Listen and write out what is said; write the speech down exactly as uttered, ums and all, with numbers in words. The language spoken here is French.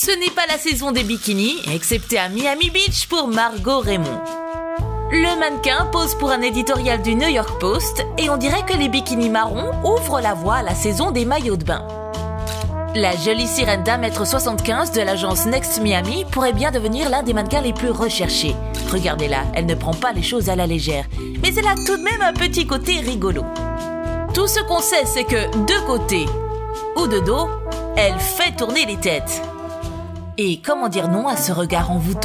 Ce n'est pas la saison des bikinis, excepté à Miami Beach pour Margot Raymond. Le mannequin pose pour un éditorial du New York Post et on dirait que les bikinis marrons ouvrent la voie à la saison des maillots de bain. La jolie sirène d'un mètre soixante-quinze de l'agence Next Miami pourrait bien devenir l'un des mannequins les plus recherchés. Regardez-la, elle ne prend pas les choses à la légère, mais elle a tout de même un petit côté rigolo. Tout ce qu'on sait, c'est que de côté ou de dos, elle fait tourner les têtes. Et comment dire non à ce regard envoûtant ?